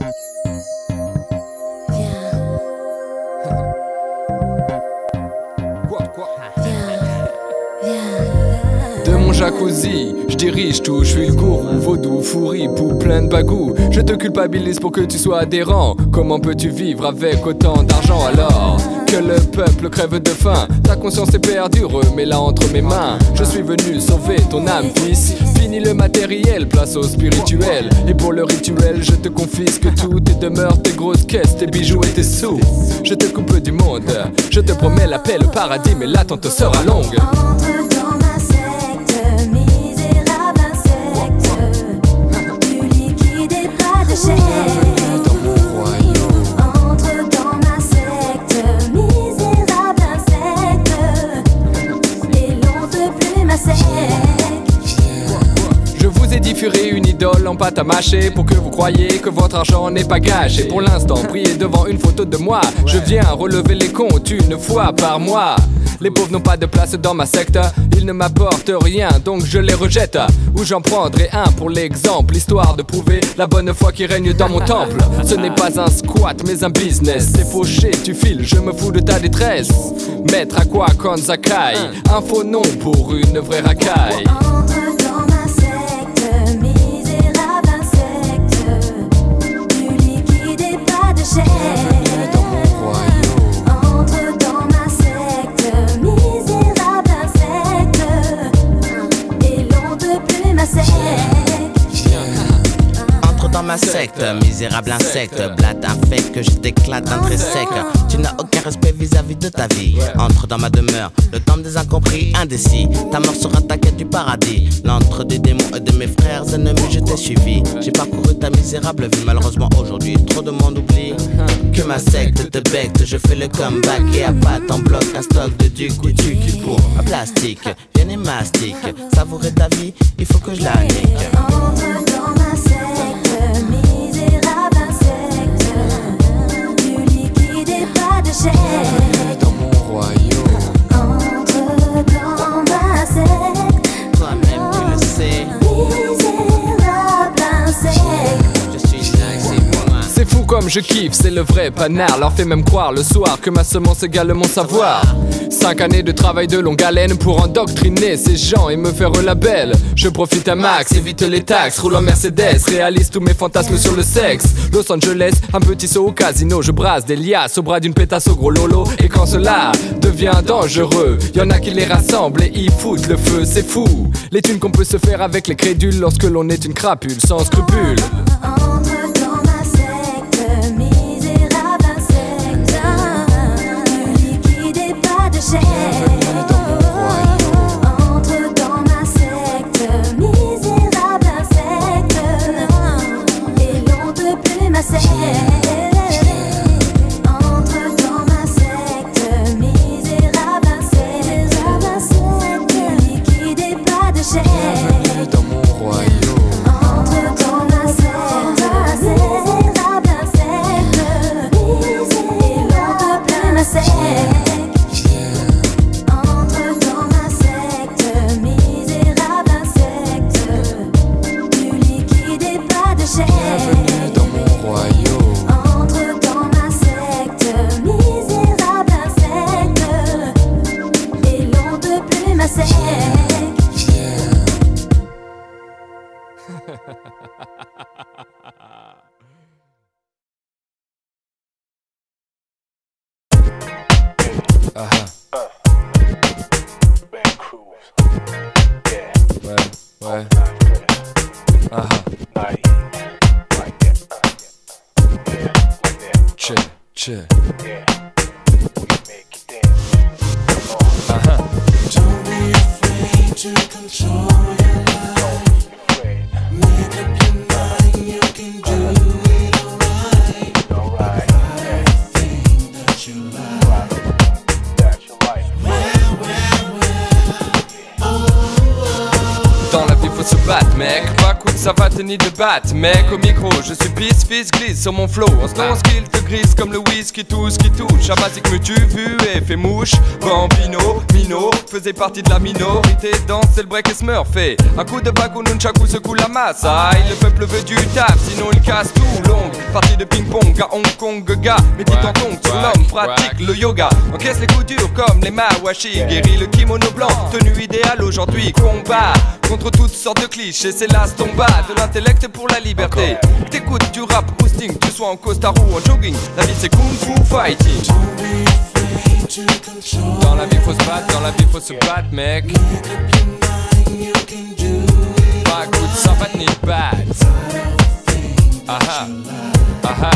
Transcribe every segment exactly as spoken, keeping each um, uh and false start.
De mon jacuzzi, je dirige tout, je suis le gourou, vaudou, fourri, pou plein de bagou. Je te culpabilise pour que tu sois adhérent. Comment peux-tu vivre avec autant d'argent alors que le peuple crève de faim? Ta conscience est perdue, remets-la entre mes mains. Je suis venu sauver ton âme, fils. Fini le matériel, place au spirituel. Et pour le rituel, je te confisque tout. Tes demeures, tes grosses caisses, tes bijoux et tes sous. Je te coupe du monde, je te promets la paix, le paradis, mais l'attente sera longue. Dans mon royaume, entre dans ma secte, misérable insecte, et l'on te plus ma secte. Je vous ai diffusé une idole en pâte à mâcher pour que vous croyiez que votre argent n'est pas gâché. Pour l'instant, priez devant une photo de moi. Je viens relever les comptes une fois par mois. Les pauvres n'ont pas de place dans ma secte, ils ne m'apportent rien, donc je les rejette. Ou j'en prendrai un pour l'exemple, histoire de prouver la bonne foi qui règne dans mon temple. Ce n'est pas un squat, mais un business. T'es fauché, tu files, je me fous de ta détresse. Maître à quoi Konzakai, un faux nom pour une vraie racaille. Entre dans ma secte, misérable insecte, du liquide et pas de chèque. Dans mon royaume, Entre dans ma secte, misérable insecte, et l'on te plus ma secte. Entre dans ma secte, misérable insecte, blate infect que je t'éclate d'un trait sec. Tu n'as aucun respect vis-à-vis de ta vie. Entre dans ma demeure, le temps des incompris, indécis. Ta mort sera ta quête du paradis. L'entre des démons et de mes frères ennemis, je t'ai suivi. J'ai parcouru ta misérable vie, malheureusement aujourd'hui, trop de monde oublie que ma secte te becte. Je fais le comeback et à patte en bloc, un stock de duc ou du cul pour un plastique. Viens et mastique, savourer ta vie, il faut que je la nique. Entre dans ma secte, misérable insecte, du liquide et pas de chèque. dans mon royaume. Entre dans ma secte, Toi-même tu le sais, misérable insecte. je suis là, c'est moi. C'est fou comme je kiffe, c'est le vrai panard. Leur fait même croire le soir que ma semence égale mon savoir. Cinq années de travail de longue haleine pour endoctriner ces gens et me faire la belle. Je profite à max, évite les taxes, roule en Mercedes, réalise tous mes fantasmes sur le sexe. Los Angeles, un petit saut au casino, je brasse des liasses au bras d'une pétasse au gros lolo. Et quand cela devient dangereux, y'en a qui les rassemblent et y foutent le feu, c'est fou. Les thunes qu'on peut se faire avec les crédules lorsque l'on est une crapule sans scrupules. Entre dans ma secte, misérable insecte, du liquide et pas de chèque. Entre dans ma secte, misérable insecte, et l'on te plus ma secte. Entre dans ma secte, misérable insecte, du liquide et pas de chèque. Dans mon royaume. Entre dans ma secte, misérable insecte, et l'on te plus ma secte. Entre dans ma secte, misérable insecte, du liquide et pas de chèque. Dans mon royaume. Entre dans ma secte, misérable insecte, et l'on te plus ma secte. Ah ah. Ouais, ouais. Ah ah. Che, che. Ah ah. Don't be afraid to control your life. Make up your mind, you can do it alright. Everything that you like. Well, well, well. Oh, oh. Dans la vie faut se battre mec, pas coup de savate ni de batte mec. Au micro je suis pisse, fils, glisse sur mon flow. En ce skill te grise comme le whisky, tout ce qui touche. À basique me tue, vu et fait mouche. Bambino, Mino, faisait partie de la minorité. Danse c'est le break et smurfé. Un coup de bague ou nunchaku secoue la masse. Aïe, le peuple veut du taf, sinon il casse tout. Longue Partie de ping-pong à Hong Kong, gars. Médite en tongue sur l'homme, pratique le yoga. Encaisse les coups durs comme les mawashi. Guérit le kimono blanc, tenue idéale aujourd'hui. Combat contre toutes sortes de clichés. C'est là ton bas de l'intellect pour la liberté. T'écoutes du rap ou sting, tu sois en costard ou en jogging. La vie c'est kung fu fighting. Dans la vie faut se battre, dans la vie faut se battre, mec. Pas coup de savate ni de batte. Aha, aha.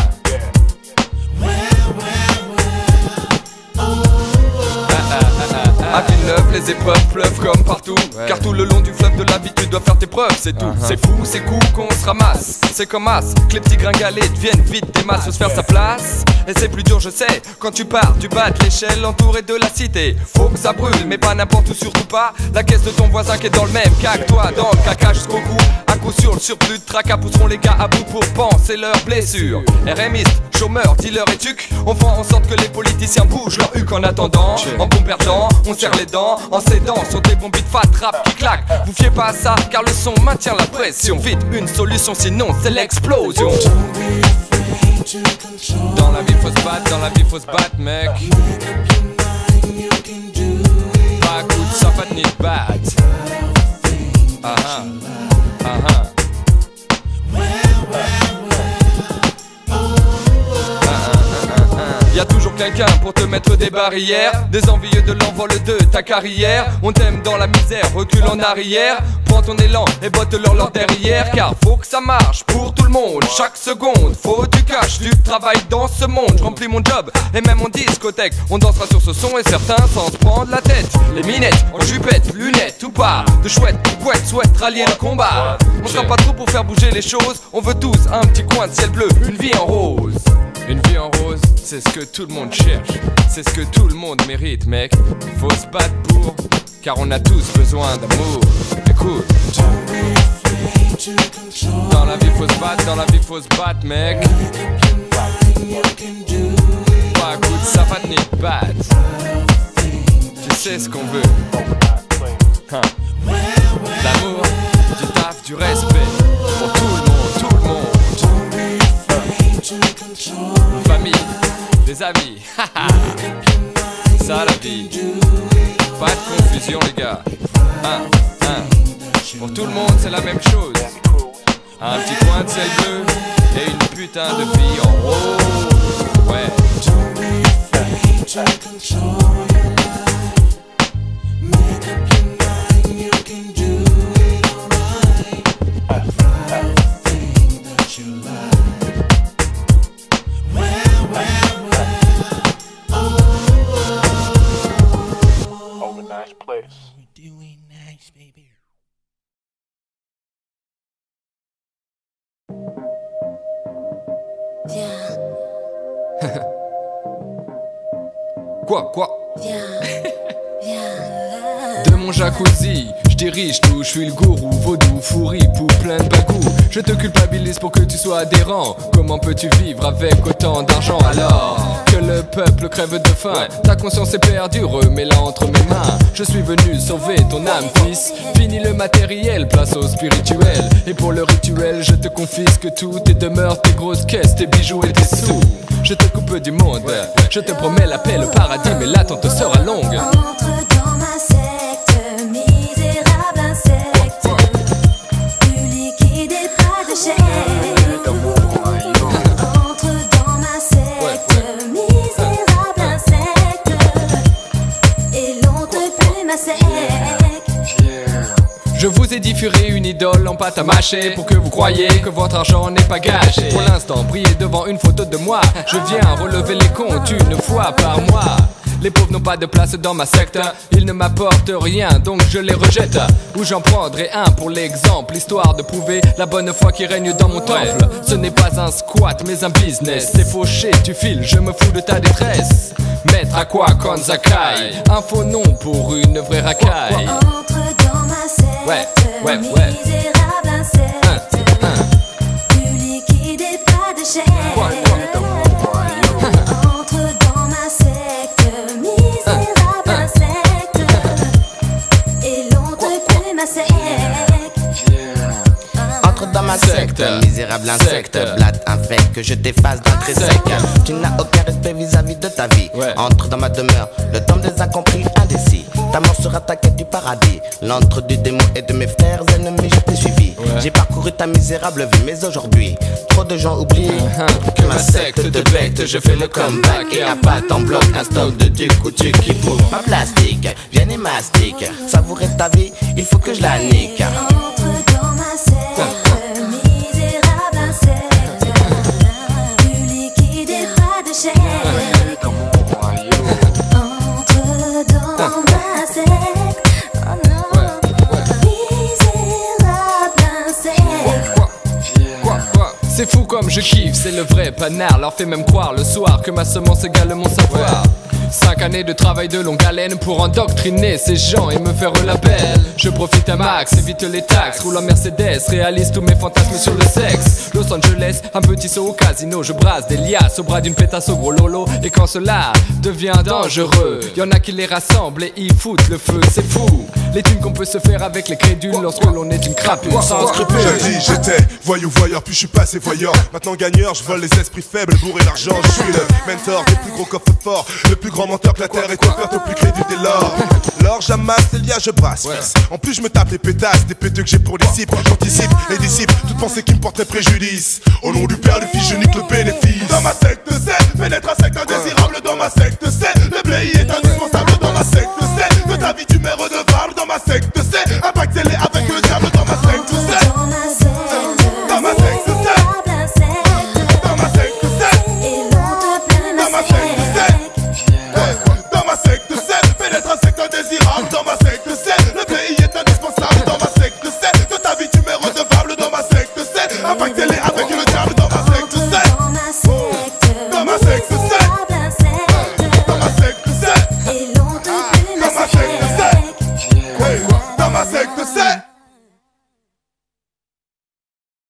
À Villeneuve, les épreuves pleuvent comme partout. Ouais. Car tout le long du fleuve de la vie, tu dois faire tes preuves, c'est tout. Uh -huh. C'est fou, c'est cool qu'on se ramasse. C'est comme as, que les petits gringalets deviennent vite des masses. Faut se faire sa place, et c'est plus dur, je sais. Quand tu pars, tu bats de l'échelle entouré de la cité. Faut que ça brûle, mais pas n'importe où, surtout pas la caisse de ton voisin qui est dans le même cas que toi. Dans le caca jusqu'au cou, à coup sûr, le surplus de tracas pousseront les gars à bout pour penser leurs blessures. RMistes, chômeurs, dealers et tucs, on fait en sorte que les politiciens bougent leur huc en attendant. En bon perdant, on serre les dents, en cédant sur des bombes de fat rap qui claquent. Vous fiez pas à ça, car le son maintient la pression. Vite, une solution, sinon c'est l'explosion. Dans la vie faut se battre, dans la vie faut se battre, mec. Pas coup de savate ni de batte. Ah ah, ah ah. Y'a toujours quelqu'un pour te mettre des barrières. Des envieux de l'envol de ta carrière. On t'aime dans la misère, recule en arrière. Prends ton élan et botte-leur leur derrière. Car faut que ça marche pour tout le monde. Chaque seconde, faut du cash, du travail dans ce monde. Je remplis mon job et même en discothèque. On dansera sur ce son et certains sans se prendre la tête. Les minettes, en jupette, lunettes ou pas. De chouette, couette, souhaite rallier le combat. On sera pas trop pour faire bouger les choses. On veut tous un petit coin de ciel bleu, une vie en rose. Une vie en rose, c'est ce que tout le monde cherche. C'est ce que tout le monde mérite, mec. Faut se battre pour, car on a tous besoin d'amour. Écoute. Dans la vie faut se battre, dans la vie faut se battre, mec. Pas un coup de savate ni de batte. Tu sais ce qu'on veut. Hein. L'amour, du taf, du respect. Pour tout le monde, tout le monde. Famille, des amis, ça la vie. Pas de confusion les gars. Un, un. Pour tout le monde c'est la même chose. Un petit coin de ciel bleu et une putain de vie en rose. Ouais. Quoi, quoi? Viens, viens. De mon jacuzzi, je dirige tout, je suis le gourou, vaudou, fourri, pou, plein de bagou. Je te culpabilise pour que tu sois adhérent. Comment peux-tu vivre avec autant d'argent alors que le peuple crève de faim? Ouais. Ta conscience est perdue, remets-la entre mes mains. Je suis venu sauver ton âme, fils. Fini le matériel, place au spirituel. Et pour le rituel, je te confisque tout. Tes demeures, tes grosses caisses, tes bijoux et tes sous. Je te coupe du monde, je te promets la paix, le paradis, mais l'attente sera longue. Entre dans ma secte, misérable insecte. Du liquide et pas de chair. Entre dans ma secte, misérable insecte. Et l'on te plume à sec. Je vous ai différé une idole en pâte à mâcher pour que vous croyiez que votre argent n'est pas gâché. Pour l'instant, brillez devant une photo de moi. Je viens relever les comptes une fois par mois. Les pauvres n'ont pas de place dans ma secte. Ils ne m'apportent rien, donc je les rejette. Ou j'en prendrai un pour l'exemple, histoire de prouver la bonne foi qui règne dans mon temple. Ce n'est pas un squat, mais un business. T'es fauché, tu files, je me fous de ta détresse. Maître à quoi Konzakai, un faux nom pour une vraie racaille. Entre dans ma secte, Ouais, ouais, ouais. misérable insecte. Un, un. Du liquide et pas de chair. Ouais, ouais. Entre dans ma secte, misérable insecte. Et l'on te plume à sec. Entre dans ma secte, misérable insecte. secte. Blatte infect que je t'efface d'entrée sec. Tu n'as aucun respect vis-à-vis de ta vie. Ouais. Entre dans ma demeure, le temps des incompris indécis. Ta mort sera ta quête du paradis. L'antre du démon et de mes frères ennemis, je t'ai suivi. Ouais. J'ai parcouru ta misérable vie, mais aujourd'hui, trop de gens oublient que ma secte de bête, je fais le comeback. Et à patte en bloc, un stock de duc ou tu qui prouve pas plastique. Viens et mastique, savourer ta vie, il faut que je la nique. Entre dans ma secte, misérable insecte. Du liquide et pas de chair. Entre dans ma secte, oh non. Misérable insecte. Quoi, quoi C'est fou comme je kiffe, c'est le vrai panard. Leur fait même croire le soir que ma semence égale mon savoir. Cinq années de travail de longue haleine pour endoctriner ces gens et me faire la belle. Je profite à max, évite les taxes, roule en Mercedes, réalise tous mes fantasmes sur le sexe. Los Angeles, un petit saut au casino, je brasse des liasses au bras d'une pétasse au gros lolo. Et quand cela devient dangereux, y'en a qui les rassemblent et y foutent le feu, c'est fou. Les thunes qu'on peut se faire avec les crédules lorsque l'on est une crapule sans scrupule. Jadis j'étais voyou voyeur, puis je suis passé voyeur. Maintenant gagneur, je vole les esprits faibles, bourré d'argent. Je suis le mentor des plus gros coffres forts, le plus grand menteur que la terre est offerte au plus crédit dès l'or. L'or j'amasse, les liens je brasse. Ouais. En plus je me tape des pétasses, des péteux que j'ai pour disciples. J'anticipe les disciples, toute pensée qui me porterait préjudice. Au nom du père, le fils, je nique le bénéfice. Dans ma secte c'est pénètre un secte indésirable. Dans ma secte c'est le blé est